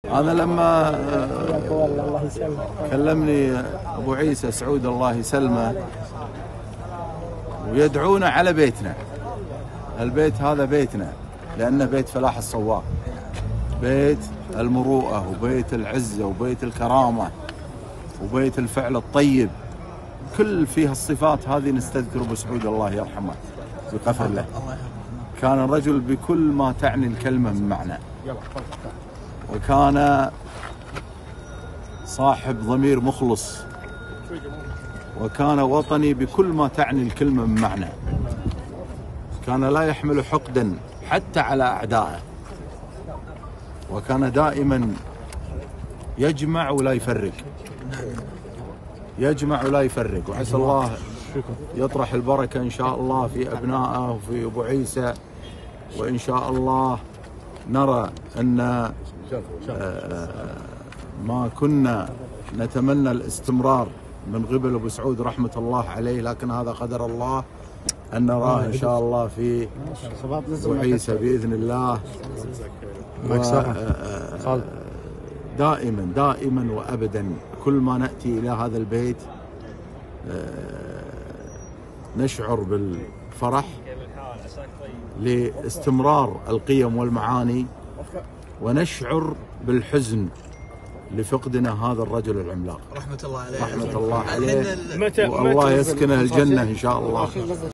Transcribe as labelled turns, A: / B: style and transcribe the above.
A: أنا لما كلمني أبو عيسى سعود الله يسلمه ويدعونا على بيتنا، البيت هذا بيتنا لأنه بيت فلاح الصواغ، بيت المروءة وبيت العزة وبيت الكرامة وبيت الفعل الطيب، كل فيها الصفات هذه نستذكر أبو سعود الله يرحمه ويغفر له. كان الرجل بكل ما تعني الكلمة من معنى، وكان صاحب ضمير مخلص، وكان وطني بكل ما تعني الكلمة من معنى. كان لا يحمل حقدا حتى على أعدائه، وكان دائما يجمع ولا يفرق، يجمع ولا يفرق. وعسى الله يطرح البركة إن شاء الله في أبنائه وفي أبو عيسى، وإن شاء الله نرى أن ما كنا نتمنى الاستمرار من قبل أبو سعود رحمة الله عليه، لكن هذا قدر الله أن نراه إن شاء الله في أبو عيسى بإذن الله. دائما دائما وأبدا كل ما نأتي إلى هذا البيت نشعر بالفرح لاستمرار القيم والمعاني، ونشعر بالحزن لفقدنا هذا الرجل العملاق
B: رحمة الله عليه.
A: رحمة الله عليه، والله يسكنه الجنة إن شاء الله.